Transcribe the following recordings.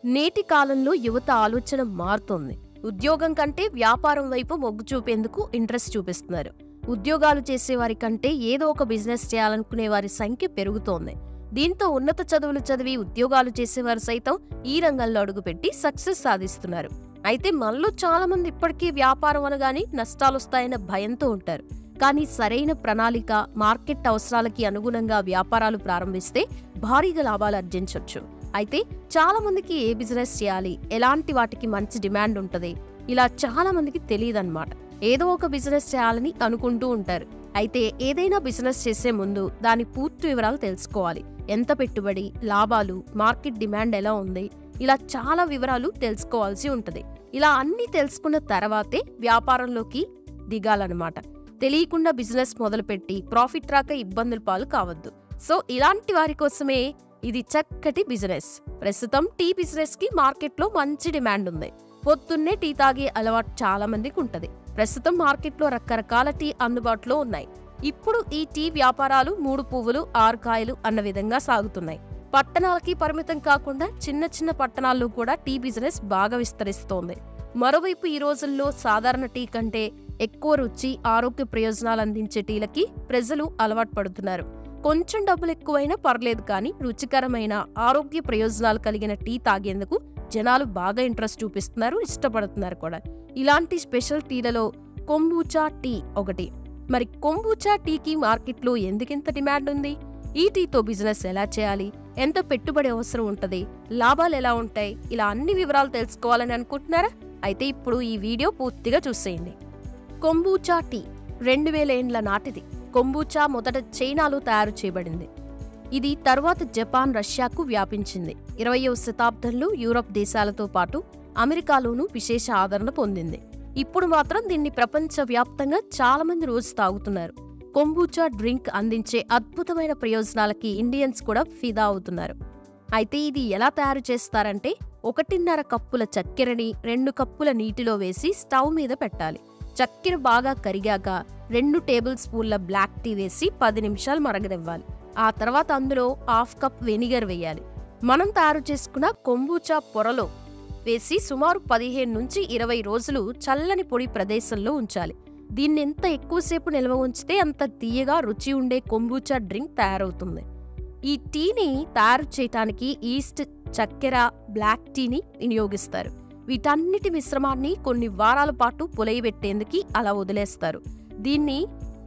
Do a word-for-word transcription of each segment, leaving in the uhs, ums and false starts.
నేటి కాలంలో యువత ఆలోచన మారుతోంది. ఉద్యోగం కంటే వ్యాపారం వైపు మొగ్గు చూపేందుకు ఇంట్రెస్ట్ చూపిస్తున్నారు. ఉద్యోగాలు చేసేవారి కంటే ఏదో ఒక బిజినెస్ చేయాలనుకునే వారి సంఖ్య పెరుగుతోంది. దీంతో ఉన్నత చదువులు చదివి ఉద్యోగాలు చేసేవారు సైతం ఈ రంగంలో అడుగుపెట్టి సక్సెస్ సాధిస్తున్నారు. అయితే మనలో చాలా మంది ఇప్పటికీ వ్యాపారం అనగానే నష్టాలొస్తాయన్న భయంతో ఉంటారు. కానీ సరైన ప్రణాళిక, మార్కెట్ అవసరాలకి అనుగుణంగా వ్యాపారాలు ప్రారంభిస్తే భారీగా లాభాలు ఆర్జించొచ్చు. అయితే చాలా మందికి ఏ బిజినెస్ చేయాలి, ఎలాంటి వాటికి మంచి డిమాండ్ ఉంటది, ఇలా చాలా మందికి తెలియదన్నమాట. ఏదో ఒక బిజినెస్ చేయాలని అనుకుంటూ ఉంటారు. అయితే ఏదైనా బిజినెస్ చేసే ముందు దాని పూర్తి వివరాలు తెలుసుకోవాలి. ఎంత పెట్టుబడి, లాభాలు, మార్కెట్ డిమాండ్ ఎలా ఉంది, ఇలా చాలా వివరాలు తెలుసుకోవాల్సి ఉంటది. ఇలా అన్ని తెలుసుకున్న తర్వాతే వ్యాపారంలోకి దిగాలన్నమాట. తెలియకుండా బిజినెస్ మొదలుపెట్టి ప్రాఫిట్ రాక ఇబ్బందుల పాలు కావద్దు. సో ఇలాంటి వారి కోసమే ఇది చక్కటి బిజినెస్. ప్రస్తుతం టీ బిజినెస్ కి మార్కెట్ లో మంచి డిమాండ్ ఉంది. పొద్దున్నే టీ తాగే అలవాటు చాలా మందికి ఉంటది. ప్రస్తుతం మార్కెట్ లో రకరకాల టీ అందుబాటులో ఉన్నాయి. ఇప్పుడు ఈ టీ వ్యాపారాలు మూడు పువ్వులు ఆరు కాయలు అన్న విధంగా సాగుతున్నాయి. పట్టణాలకి పరిమితం కాకుండా చిన్న చిన్న పట్టణాల్లో కూడా టీ బిజినెస్ బాగా విస్తరిస్తోంది. మరోవైపు ఈ రోజుల్లో సాధారణ టీ కంటే ఎక్కువ రుచి, ఆరోగ్య ప్రయోజనాలు అందించే టీలకి ప్రజలు అలవాటు పడుతున్నారు. కొంచెం డబ్బులు ఎక్కువైనా పర్లేదు, కానీ రుచికరమైన, ఆరోగ్య ప్రయోజనాలు కలిగిన టీ తాగేందుకు జనాలు బాగా ఇంట్రెస్ట్ చూపిస్తున్నారు, ఇష్టపడుతున్నారు కూడా. ఇలాంటి స్పెషల్ టీలలో కొంబూచా టీ ఒకటి. మరి కొంబూచా టీకి మార్కెట్లో ఎందుకింత డిమాండ్ ఉంది? ఈ టీతో బిజినెస్ ఎలా చేయాలి, ఎంత పెట్టుబడి అవసరం ఉంటది, లాభాలు ఎలా ఉంటాయి, ఇలా అన్ని వివరాలు తెలుసుకోవాలని అనుకుంటున్నారా? అయితే ఇప్పుడు ఈ వీడియో పూర్తిగా చూసేయండి. కొంబూచా టీ రెండు వేల ఏండ్ల నాటిది. కొంబూచా మొదట చైనాలో తయారు చేయబడింది. ఇది తర్వాత జపాన్, రష్యాకు వ్యాపించింది. ఇరవయవ శతాబ్దంలో యూరప్ దేశాలతో పాటు అమెరికాలోనూ విశేష ఆదరణ పొందింది. ఇప్పుడు మాత్రం దీన్ని ప్రపంచ వ్యాప్తంగా చాలా మంది రోజు తాగుతున్నారు. కొంబూచా డ్రింక్ అందించే అద్భుతమైన ప్రయోజనాలకి ఇండియన్స్ కూడా ఫిదా అవుతున్నారు. అయితే ఇది ఎలా తయారు చేస్తారంటే, ఒకటిన్నర కప్పుల చక్కెరని రెండు కప్పుల నీటిలో వేసి స్టవ్ మీద పెట్టాలి. చక్కెర బాగా కరిగాక రెండు టేబుల్ స్పూన్ల బ్లాక్ టీ వేసి పది నిమిషాలు మరగనివ్వాలి. ఆ తర్వాత అందులో హాఫ్ కప్ వెనిగర్ వేయాలి. మనం తయారు చేసుకున్న కొంబూచా పొరలో వేసి సుమారు పదిహేను నుంచి ఇరవై రోజులు చల్లని పొడి ప్రదేశంలో ఉంచాలి. దీన్ని ఎంత ఎక్కువసేపు నిల్వ ఉంచితే అంత తీయగా రుచి ఉండే కొంబూచా డ్రింక్ తయారవుతుంది. ఈ టీని తయారు చేయటానికి ఈస్ట్, చక్కెర, బ్లాక్ టీని వినియోగిస్తారు. వీటన్నిటి మిశ్రమాన్ని కొన్ని వారాల పాటు పులయబెట్టేందుకు అలా వదిలేస్తారు. దీన్ని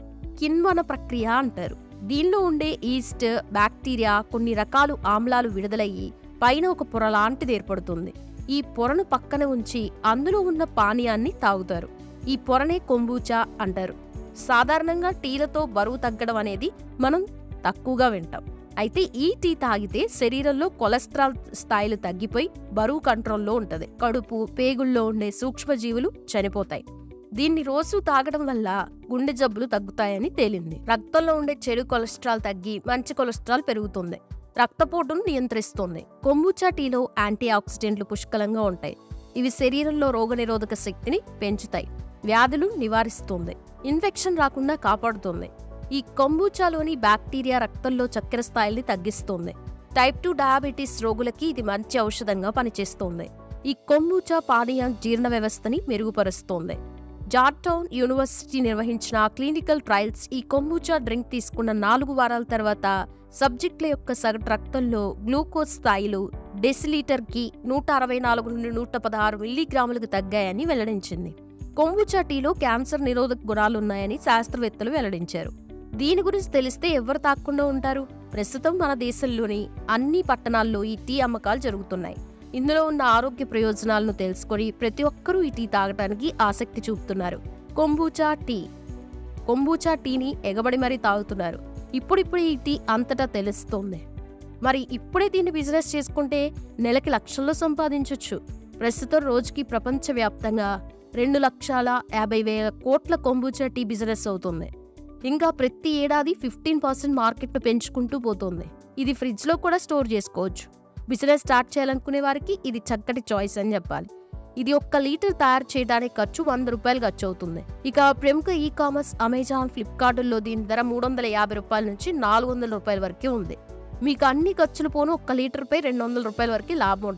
కిణ్వన ప్రక్రియ అంటారు. దీనిలో ఉండే ఈస్ట్, బ్యాక్టీరియా, కొన్ని రకాల ఆమ్లాలు విడుదలయ్యి పైన ఒక పొర లాంటిది ఏర్పడుతుంది. ఈ పొరను పక్కన ఉంచి అందులో ఉన్న పానీయాన్ని తాగుతారు. ఈ పొరనే కొంబూచా అంటారు. సాధారణంగా టీలతో బరువు తగ్గడం అనేది మనం తక్కువగా వింటాం. అయితే ఈ టీ తాగితే శరీరంలో కొలెస్ట్రాల్ స్థాయిలు తగ్గిపోయి బరువు కంట్రోల్లో ఉంటది. కడుపు, పేగుల్లో ఉండే సూక్ష్మజీవులు చనిపోతాయి. దీన్ని రోజు తాగడం వల్ల గుండె జబ్బులు తగ్గుతాయని తేలింది. రక్తంలో ఉండే చెడు కొలెస్ట్రాల్ తగ్గి మంచి కొలెస్ట్రాల్ పెరుగుతుంది. రక్తపోటును నియంత్రిస్తుంది. కొంబూచా టీలో యాంటీ ఆక్సిడెంట్లు పుష్కలంగా ఉంటాయి. ఇవి శరీరంలో రోగనిరోధక శక్తిని పెంచుతాయి, వ్యాధులు నివారిస్తుంది, ఇన్ఫెక్షన్ రాకుండా కాపాడుతుంది. ఈ కొంబూచాలోని బ్యాక్టీరియా రక్తంలో చక్కెర స్థాయిల్ని తగ్గిస్తుంది. టైప్ టూ డయాబెటీస్ రోగులకి ఇది మంచి ఔషధంగా పనిచేస్తోంది. ఈ కొంబూచా పానీయం జీర్ణ వ్యవస్థని మెరుగుపరుస్తోంది. జార్జ్టౌన్ యూనివర్సిటీ నిర్వహించిన క్లినికల్ ట్రయల్స్ ఈ కొంబూచా డ్రింక్ తీసుకున్న నాలుగు వారాల తర్వాత సబ్జెక్టుల యొక్క సగటు రక్తంలో గ్లూకోజ్ స్థాయిలు డెసిలీటర్కి నూట అరవై నాలుగు నుండి నూట పదహారు మిల్లీగ్రాములకు తగ్గాయని వెల్లడించింది. కొంబూచా టీలో క్యాన్సర్ నిరోధక గుణాలున్నాయని శాస్త్రవేత్తలు వెల్లడించారు. దీని గురించి తెలిస్తే ఎవరు తాక్కుండా ఉంటారు? ప్రస్తుతం మన దేశంలోని అన్ని పట్టణాల్లో ఈ టీ అమ్మకాలు జరుగుతున్నాయి. ఇందులో ఉన్న ఆరోగ్య ప్రయోజనాలను తెలుసుకొని ప్రతి ఒక్కరూ ఈ టీ తాగటానికి ఆసక్తి చూపుతున్నారు. కొంబూచా టీ కొంబూచా టీని ఎగబడి మరీ తాగుతున్నారు. ఇప్పుడిప్పుడు ఈ టీ అంతటా తెలుస్తోంది. మరి ఇప్పుడే దీన్ని బిజినెస్ చేసుకుంటే నెలకి లక్షల్లో సంపాదించొచ్చు. ప్రస్తుతం రోజుకి ప్రపంచవ్యాప్తంగా రెండు లక్షల యాభై వేల కోట్ల కొంబూచా టీ బిజినెస్ అవుతుంది. ఇంకా ప్రతి ఏడాది ఫిఫ్టీన్ పర్సెంట్ మార్కెట్ను పెంచుకుంటూ పోతుంది. ఇది ఫ్రిడ్జ్ లో కూడా స్టోర్ చేసుకోవచ్చు. బిజినెస్ స్టార్ట్ చేయాలనుకునే వారికి ఇది చక్కటి చాయిస్ అని చెప్పాలి. ఇది ఒక్క లీటర్ తయారు చేయడానికి ఖర్చు వంద రూపాయలు ఖర్చు అవుతుంది. ఇక ప్రముఖ ఈ కామర్స్ అమెజాన్, ఫ్లిప్కార్టుల్లో దీని ధర మూడు వందల యాభై రూపాయల నుంచి నాలుగు వందల రూపాయల వరకే ఉంది. మీకు అన్ని ఖర్చులు పోను ఒక్క లీటర్ పై రెండు వందల రూపాయల వరకు లాభం ఉంటుంది.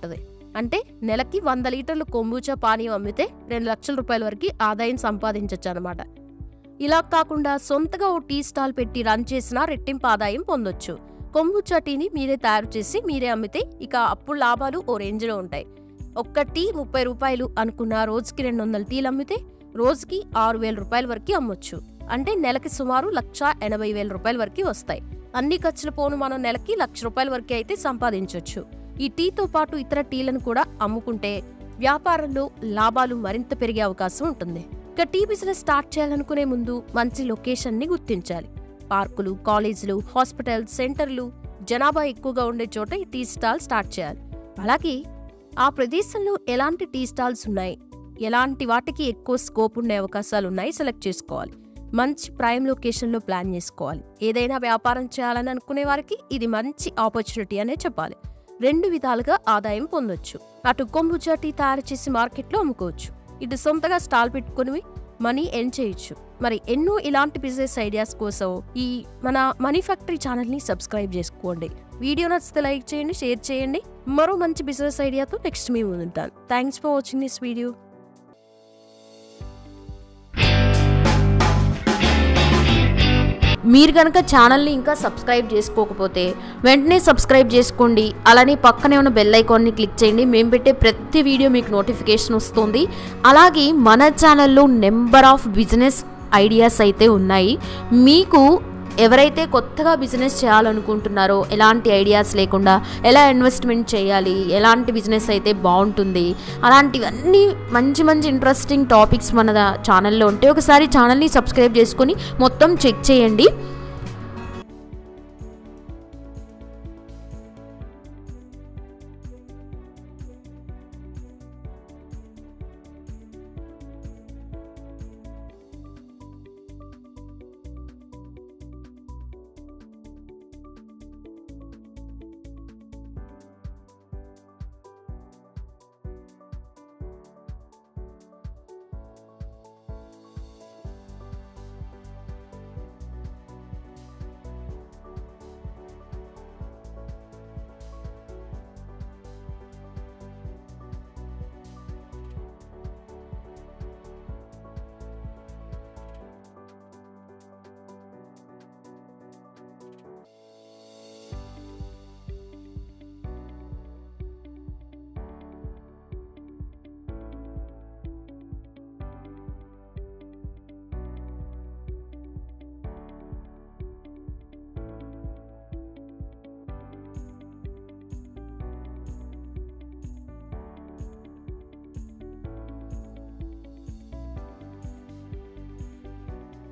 అంటే నెలకి వంద లీటర్లు కొంబూచా పానీయం అమ్మితే రెండు లక్షల రూపాయల వరకు ఆదాయం సంపాదించవచ్చు అనమాట. ఇలా కాకుండా సొంతగా ఓ టీ స్టాల్ పెట్టి రన్ చేసినా రెట్టింపు ఆదాయం పొందొచ్చు. కొంబూచా టీని మీరే తయారు చేసి మీరే అమ్మితే ఇక అప్పుడు లాభాలు ఓ రేంజ్లో ఉంటాయి. ఒక్క టీ ముప్పై రూపాయలు అనుకున్న రోజుకి రెండు వందల టీలు అమ్మితే రోజుకి ఆరు వేల రూపాయల వరకు అమ్మొచ్చు. అంటే నెలకి సుమారు లక్ష ఎనభై వేల రూపాయల వరకు వస్తాయి. అన్ని ఖర్చులు పోను మనం నెలకి లక్ష రూపాయల వరకు అయితే సంపాదించవచ్చు. ఈ టీతో పాటు ఇతర టీలను కూడా అమ్ముకుంటే వ్యాపారంలో లాభాలు మరింత పెరిగే అవకాశం ఉంటుంది. ఇక టీ బిజినెస్ స్టార్ట్ చేయాలనుకునే ముందు మంచి లొకేషన్ని గుర్తించాలి. పార్కులు, కాలేజీలు, హాస్పిటల్, సెంటర్లు జనాభా ఎక్కువగా ఉండే చోట ఈ టీ స్టాల్ స్టార్ట్ చేయాలి. అలాగే ఆ ప్రదేశంలో ఎలాంటి టీ స్టాల్స్ ఉన్నాయి, ఎలాంటి వాటికి ఎక్కువ స్కోప్ ఉండే అవకాశాలు ఉన్నాయి సెలెక్ట్ చేసుకోవాలి. మంచి ప్రైమ్ లొకేషన్లో ప్లాన్ చేసుకోవాలి. ఏదైనా వ్యాపారం చేయాలని అనుకునే వారికి ఇది మంచి ఆపర్చునిటీ అనే చెప్పాలి. రెండు విధాలుగా ఆదాయం పొందొచ్చు. అటు కొంబూచా టీ తయారు చేసి మార్కెట్లో అమ్ముకోవచ్చు, ఇటు సొంతగా స్టాల్ పెట్టుకుని మనీ ఎర్న్ చేయొచ్చు. మరి ఎన్నో ఇలాంటి బిజినెస్ ఐడియాస్ కోసం ఈ మన మనీ ఫ్యాక్టరీ ఛానల్ని సబ్స్క్రైబ్ చేసుకోండి. వీడియో నచ్చితే లైక్ చేయండి, షేర్ చేయండి. మరో మంచి బిజినెస్ ఐడియాతో నెక్స్ట్ మీ ముందుంటాను. Thanks for watching this video. మీరు కనుక ఛానల్ని ఇంకా సబ్స్క్రైబ్ చేసుకోకపోతే వెంటనే సబ్స్క్రైబ్ చేసుకోండి. అలానే పక్కనే ఉన్న బెల్ ఐకాన్ని క్లిక్ చేయండి. మేము పెట్టే ప్రతి వీడియో మీకు నోటిఫికేషన్ వస్తుంది. అలాగే మన ఛానల్లో నెంబర్ ఆఫ్ బిజినెస్ ఐడియాస్ అయితే ఉన్నాయి. మీకు ఎవరైతే కొత్తగా బిజినెస్ చేయాలనుకుంటున్నారో, ఎలాంటి ఐడియాస్ లేకుండా ఎలా ఇన్వెస్ట్మెంట్ చేయాలి, ఎలాంటి బిజినెస్ అయితే బాగుంటుంది, అలాంటివన్నీ మంచి మంచి ఇంట్రెస్టింగ్ టాపిక్స్ మన ఛానల్లో ఉంటే ఒకసారి ఛానల్ని సబ్స్క్రైబ్ చేసుకొని మొత్తం చెక్ చేయండి.